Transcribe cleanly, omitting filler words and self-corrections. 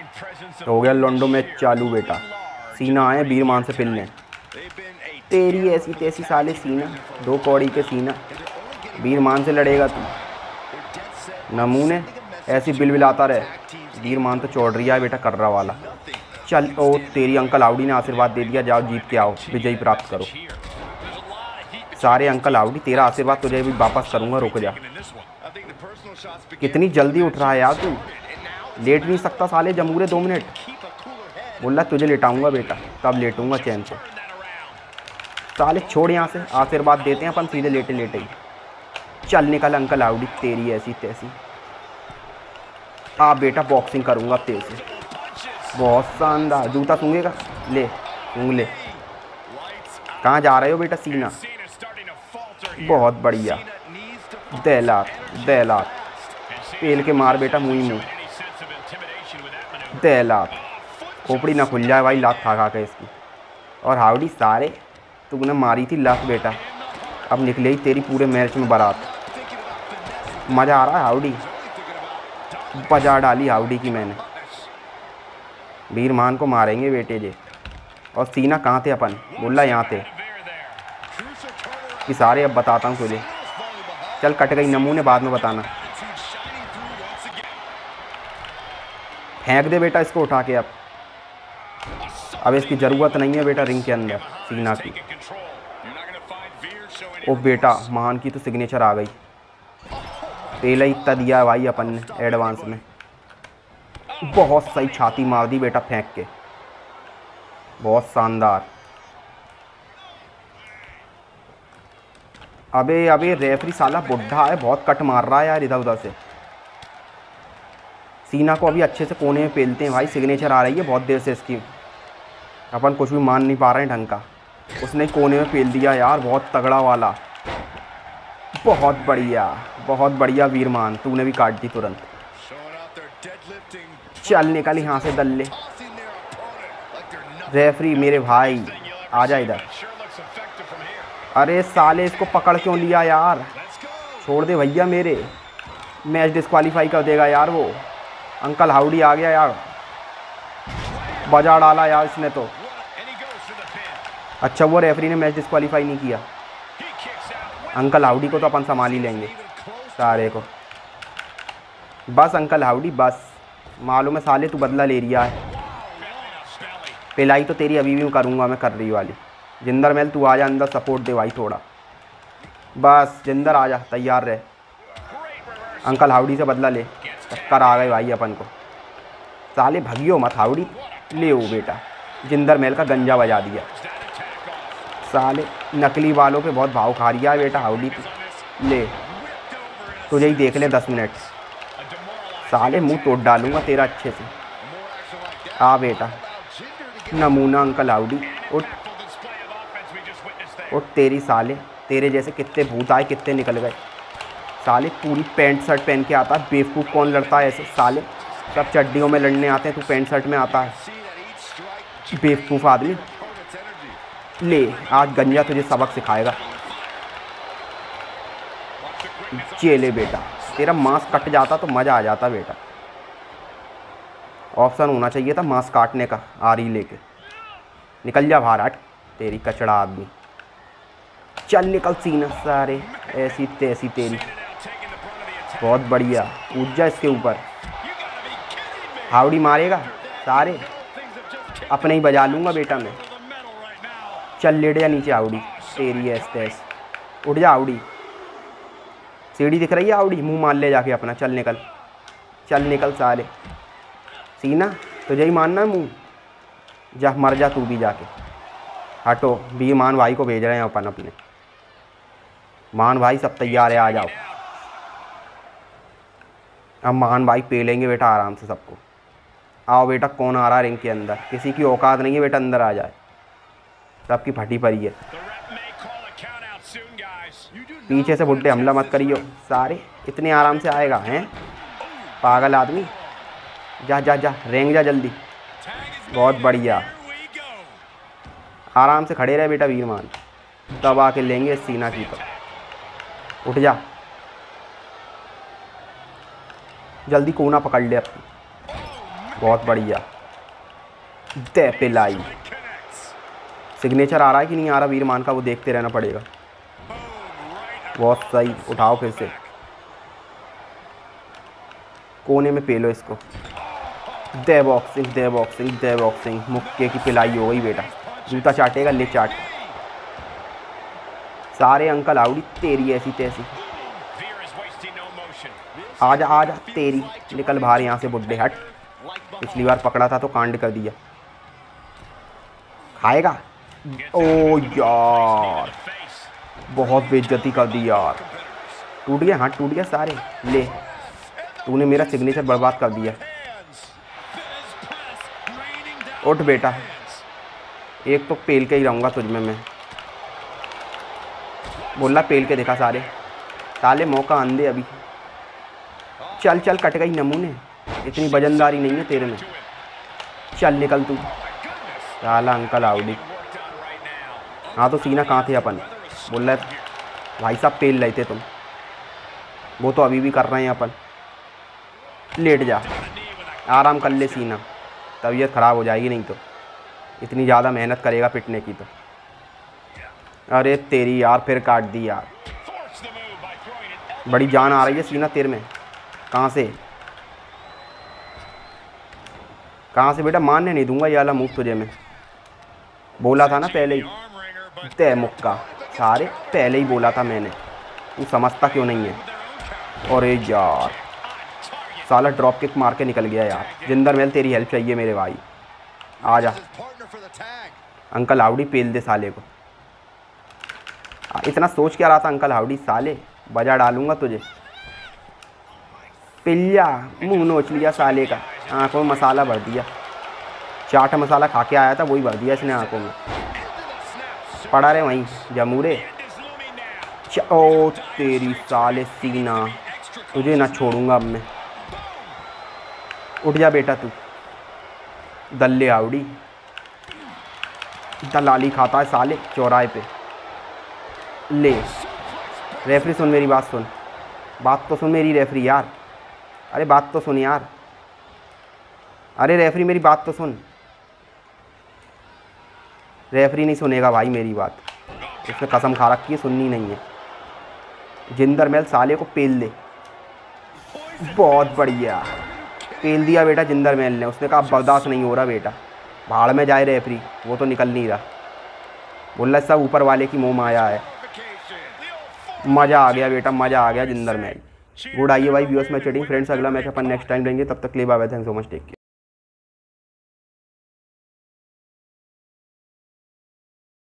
हो गया लोंडो मैच चालू बेटा। सीना आए वीरमान से पिलने। तेरी ऐसी तैसी साले सीना, 2 कौड़ी के सीना। वीरमान से लड़ेगा तू नमूने, ऐसी बिलबिलाता रहे। वीरमान तो चौधरी है बेटा कर्रा वाला। चल ओ तेरी अंकल आउडी ने आशीर्वाद दे दिया, जाओ जीत के आओ, विजयी प्राप्त करो। सारे अंकल आउडी तेरा आशीर्वाद तुझे भी वापस करूंगा, रुक जा। कितनी जल्दी उठ रहा है यार तू, लेट नहीं सकता साले जमूरे 2 मिनट। बोला तुझे लेटाऊंगा बेटा, तब लेटूंगा चैन से। साले छोड़ यहाँ से, आशीर्वाद देते हैं अपन सीधे लेटे लेटे ही। चल निकल अंकल आउडी, तेरी ऐसी तैसी। बेटा बॉक्सिंग करूंगा तेरे से, बहुत शानदार। जूता सूंघेगा, ले सूंघ ले। कहाँ जा रहे हो बेटा सीना, बहुत बढ़िया। दहलात दहलात, पेल के मार बेटा मुँह ही मुँह। दहलात, खोपड़ी ना खुल जाए भाई लात खा खा के इसकी। और हाउडी सारे तूने मारी थी लात बेटा, अब निकले ही तेरी पूरे मैच में बारात। मज़ा आ रहा है हाउडी, बजा डाली हाउडी की मैंने। वीरमान को मारेंगे बेटे जे। और सीना कहाँ थे अपन, बोला यहाँ थे कि सारे अब बताता हूँ तुझे। चल कट गई नमूने, बाद में बताना। फेंक दे बेटा इसको उठा के अब इसकी ज़रूरत नहीं है बेटा रिंग के अंदर सीना की। ओ बेटा महान की तो सिग्नेचर आ गई, पहले ही इतना दिया भाई अपन ने एडवांस में। बहुत सही छाती मार दी बेटा फेंक के, बहुत शानदार। अबे अबे रेफरी साला बुढ़ा है, बहुत कट मार रहा है यार इधर उधर से। सीना को अभी अच्छे से कोने में पेलते हैं भाई, सिग्नेचर आ रही है बहुत देर से इसकी। अपन कुछ भी मान नहीं पा रहे हैं ढंग का। उसने कोने में पेल दिया यार, बहुत तगड़ा वाला। बहुत बढ़िया वीरमान, तूने भी काट दी तुरंत। चल निकल यहाँ से दल्ले। रेफरी मेरे भाई आजा इधर। अरे साले इसको पकड़ क्यों लिया यार, छोड़ दे भैया मेरे, मैच डिस्क्वालीफाई कर देगा यार वो। अंकल हाउडी आ गया यार, बजा डाला यार इसने तो। अच्छा वो रेफरी ने मैच डिस्क्वालीफाई नहीं किया। अंकल हाउडी को तो अपन संभाल ही लेंगे सारे को। बस अंकल हाउडी बस, मालूम है साले तू बदला ले रिया है। पिलाई तो तेरी अभी भी करूँगा मैं, कर रही वाली। जिंदर महल तू आजा अंदर, सपोर्ट दे भाई थोड़ा। बस जिंदर आजा, तैयार रहे। अंकल हाउडी से बदला ले, टक्कर आ गए भाई अपन को। साले भगियो मत हाउडी, ले ओ बेटा। जिंदर महल का गंजा बजा दिया। साले नकली वालों पे बहुत भाव खा रिया है बेटा हाउडी की। ले तुझे ही देख ले 10 मिनट, साले मुंह तोड़ डालूंगा तेरा अच्छे से। आ बेटा नमूना अंकल हाउडी, उठ उठ। तेरी साले तेरे जैसे कितने भूत आए, कितने निकल गए। साले पूरी पैंट शर्ट पहन के आता है, बेवकूफ़ कौन लड़ता है ऐसे। साले सब चड्डियों में लड़ने आते हैं, तू पैंट शर्ट में आता है, बेवकूफ़ आदमी। ले आज गंजा तुझे सबक सिखाएगा। ये ले बेटा, तेरा मांस कट जाता तो मज़ा आ जाता बेटा। ऑप्शन होना चाहिए था मांस काटने का, आरी लेके। निकल जा बाहर, हट तेरी कचड़ा आदमी। चल निकल सीना, सारे ऐसी तैसी तेरी। बहुत बढ़िया, कूद जा इसके ऊपर। हाउडी मारेगा सारे, अपने ही बजा लूँगा बेटा मैं। चल लेट जा नीचे हाउडी, तेरी ऐस तैस। उठ जा हाउडी, सीढ़ी दिख रही है हाउडी, मुंह मार ले जाके अपना। चल निकल, चल निकल सारे। सीना तुझे ही मानना है मुँह, जा मर जा तू भी जाके। हटो, वीरमान भाई को भेज रहे हैं अपन अपने। मान भाई सब तैयार है, आ जाओ। अब मान भाई पेलेंगे बेटा आराम से सबको। आओ बेटा, कौन आ रहा है रिंग के अंदर, किसी की औकात नहीं है बेटा अंदर आ जाए, सबकी फटी पड़ी है। पीछे से बुड्ढे हमला मत करियो सारे, इतने आराम से आएगा हैं पागल आदमी। जा जा जा, रेंग जा जल्दी। बहुत बढ़िया, आराम से खड़े रहे बेटा वीरमान, तब आके लेंगे सीना की। तो उठ जा जल्दी, कोना पकड़ ले अपनी। बहुत बढ़िया। दे पिलाई। सिग्नेचर आ रहा है कि नहीं आ रहा वीरमान का, वो देखते रहना पड़ेगा। बहुत सही, उठाओ फिर से, कोने में पेलो इसको। दे बॉक्सिंग, दे बॉक्सिंग, दे बॉक्सिंग। मुक्के की पिलाई हो गई बेटा। जूता चाटेगा, ले चाट। सारे अंकल हाउडी तेरी ऐसी तैसी। आजा आजा तेरी, निकल बाहर यहाँ से बुड्ढे, हट। पिछली बार पकड़ा था तो कांड कर दिया। खाएगा। ओ यार, बहुत बेइज्जती कर दी यार। टूट गया, हाथ टूट गया सारे। ले, तूने मेरा सिग्नेचर बर्बाद कर दिया। उठ बेटा, एक तो पेल के ही रहूँगा तुझ में मैं। बोला पेल के देखा सारे, साले मौका आंदे अभी। चल चल, कट गई नमूने, इतनी वजनदारी नहीं है तेरे में। चल निकल तू, साला अंकल हाउडी। हाँ तो सीना कहाँ थे अपन, बोल रहे भाई साहब पेल रहे थे तुम, वो तो अभी भी कर रहे हैं अपन। लेट जा, आराम कर ले सीना, तबीयत ख़राब हो जाएगी नहीं तो, इतनी ज़्यादा मेहनत करेगा पिटने की तो। अरे तेरी यार, फिर काट दी यार। बड़ी जान आ रही है सीना तेरे में। कहाँ से, कहाँ से बेटा? मारने नहीं दूंगा ये वाला मूव तुझे मैं, बोला था ना पहले ही। तय मुक्का, सारे पहले ही बोला था मैंने, तू समझता क्यों नहीं है? अरे यार, साला ड्रॉप किक मार के निकल गया यार। जिंदर महल तेरी हेल्प चाहिए मेरे भाई, आजा। अंकल हाउडी पेल दे साले को। इतना सोच क्या रहा था अंकल हाउडी? साले बजा डालूंगा तुझे। पिल्ला, मुंह नोच लिया साले का, आंखों में मसाला भर दिया। चाट मसाला खा के आया था, वही भर दिया इसने आंखों में। पड़ा रहे वहीं जमूरे। ओ तेरी साले सीना, तुझे ना छोड़ूंगा अब मैं। उठ जा बेटा तू, दल्ले हाउडी। दलाली खाता है साले चौराहे पे। ले रेफरी, सुन मेरी बात, सुन बात तो सुन मेरी रेफरी यार। अरे बात तो सुन यार, अरे रेफरी मेरी बात तो सुन। रेफरी नहीं सुनेगा भाई मेरी बात, उसने कसम खा रखी है, सुननी नहीं है। जिंदर महल साले को पेल दे। बहुत बढ़िया, पेल दिया बेटा जिंदर महल ने। उसने कहा बर्दाश्त नहीं हो रहा बेटा, भाड़ में जाए रेफरी, वो तो निकल नहीं रहा। बोल रहा सब ऊपर वाले की मोह माया है। मज़ा आ गया बेटा, मज़ा आ गया जिंदर महल। गुड। आइए भाई व्यूअर्स, मैच चेटिंग फ्रेंड्स, अगला मैच अपन नेक्स्ट टाइम लेंगे, तब तक ले bye bye, thanks so much, take care.